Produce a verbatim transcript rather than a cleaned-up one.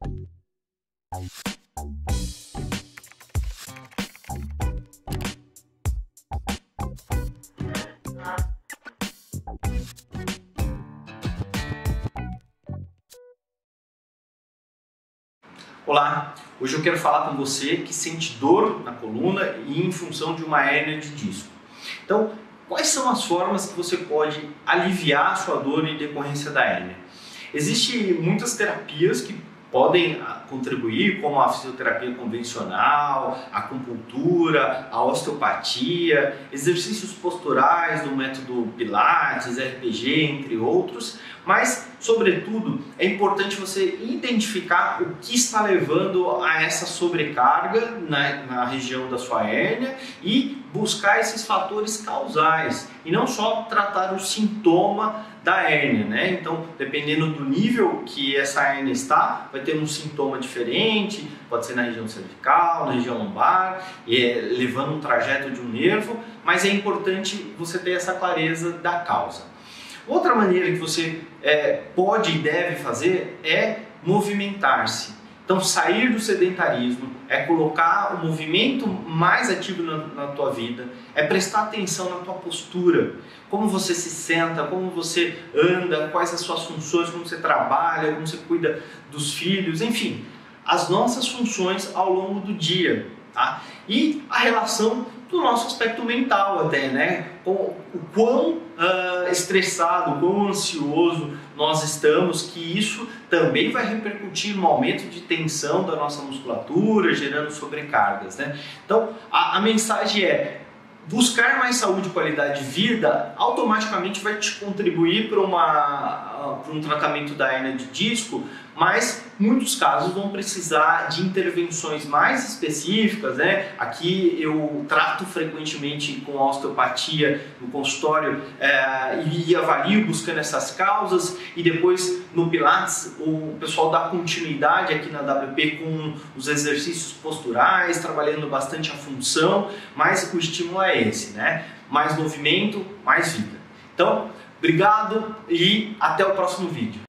Olá, hoje eu quero falar com você que sente dor na coluna e em função de uma hérnia de disco. Então, quais são as formas que você pode aliviar a sua dor em decorrência da hérnia? Existem muitas terapias que podem contribuir, como a fisioterapia convencional, a acupuntura, a osteopatia, exercícios posturais do método Pilates, R P G, entre outros, mas, sobretudo, é importante você identificar o que está levando a essa sobrecarga na, na região da sua hérnia e buscar esses fatores causais, e não só tratar o sintoma da hérnia, né? Então, dependendo do nível que essa hérnia está, vai ter um sintoma diferente, pode ser na região cervical, na região lombar, é, levando um trajeto de um nervo, mas é importante você ter essa clareza da causa. Outra maneira que você é, pode e deve fazer é movimentar-se. Então, sair do sedentarismo, é colocar o movimento mais ativo na, na tua vida, é prestar atenção na tua postura, como você se senta, como você anda, quais as suas funções, como você trabalha, como você cuida dos filhos, enfim, as nossas funções ao longo do dia, tá? E a relação do nosso aspecto mental até, né? O, o quão uh, estressado, o quão ansioso nós estamos, que isso também vai repercutir no aumento de tensão da nossa musculatura, gerando sobrecargas, né? Então, a, a mensagem é: buscar mais saúde e qualidade de vida automaticamente vai te contribuir para uma, para um tratamento da hérnia de disco, mas muitos casos vão precisar de intervenções mais específicas, né? Aqui eu trato frequentemente com osteopatia no consultório é, e avalio buscando essas causas, e depois no Pilates o pessoal dá continuidade aqui na W P com os exercícios posturais, trabalhando bastante a função, mas o estímulo é esse, né? Mais movimento, mais vida. Então, obrigado e até o próximo vídeo.